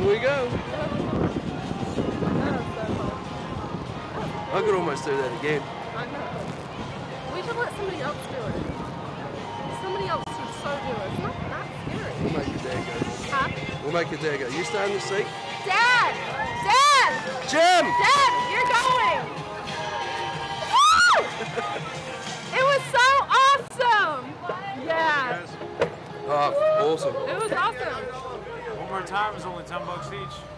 we go. I could almost do that again. I know. We should let somebody else do it. Somebody else should so do it. It's not that scary. We'll make your dad go. Huh? We'll make your dad go. You stay in the seat. Dad! Dad! Jim! Dad, you're going! Woo! It was so awesome! Yeah. Oh, awesome. It was awesome. One more time is only $10 each.